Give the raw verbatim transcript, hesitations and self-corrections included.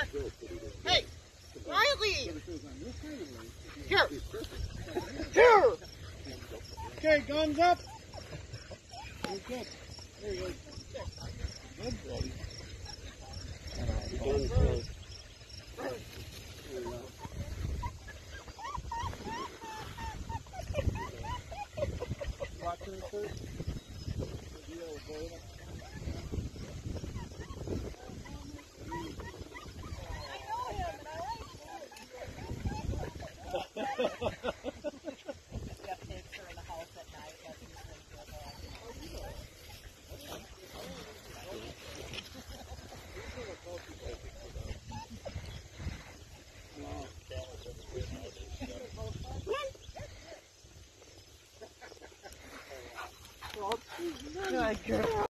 Hey, Riley! Here! Here! Okay, guns up. Very good. There you go. Good, buddy. Guns close. Watching it first. Good girl.